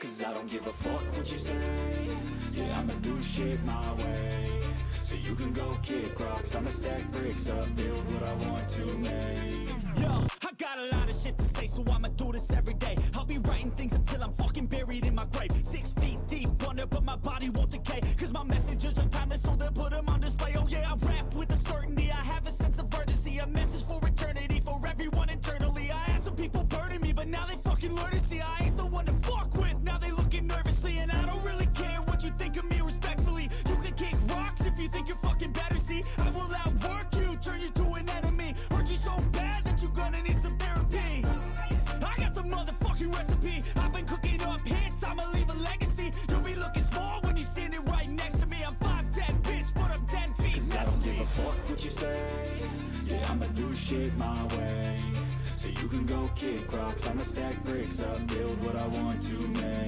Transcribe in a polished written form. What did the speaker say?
Cause I don't give a fuck what you say. Yeah, I'ma do shit my way. So you can go kick rocks, I'ma stack bricks up, build what I want to make. Yo, I got a lot of shit to say, so I'ma do this every day. I'll be writing things until I'm fucking buried in my grave. 6 feet deep under, but my body won't decay. Cause my messages are timeless, so they'll put them on display. Oh yeah, I rap with a certainty, I have a sense of urgency. A message for eternity, for everyone internally. I had some people burning me, but now they fucking learn to see I ain't the one to fuck with, now they looking nervously. And I don't really care what you think of me respectfully. You can kick rocks if you think you're fucking better, see. I will outwork you, turn you to an enemy. Hurt you so bad that you're gonna need some therapy. I got the motherfucking recipe. I've been cooking up hits, I'ma leave a legacy. You'll be looking small when you're standing right next to me. I'm 5'10", bitch, but I'm 10 feet. Cause I don't give a fuck what you say. Yeah, I'ma do shit my way. So you can go kick rocks, I'ma stack bricks up, build what I want to make.